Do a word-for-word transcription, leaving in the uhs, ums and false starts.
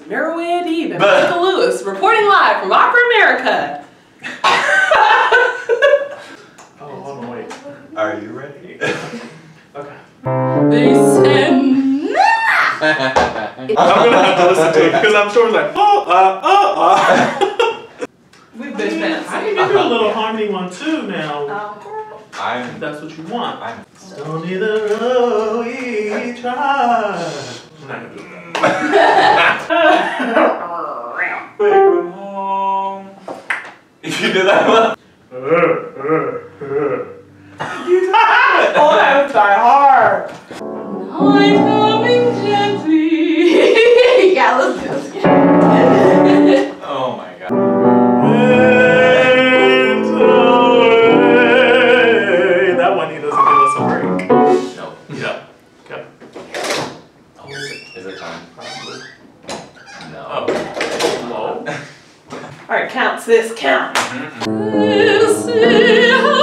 Meroway Adib and Michael Lewis reporting live from Opera America. Oh, hold on, wait. Are you ready? Okay. They said I'm gonna have to listen to it because I'm sure it's like, oh, uh, oh, uh. We've been fans. I can give you a little harmony one too now. I'm. If that's what you want. I'm. Stony the road we tried. I'm not gonna do that. You did that one? You tried! Oh, that was die hard. I'm coming gently. Yeah, let's do this again. Oh my god. That one he doesn't give us a break. No. Yeah. Okay. Oh, is it, is it time? Probably. No. Oh. Low. All right, count, sis, count. Mm-mm. This is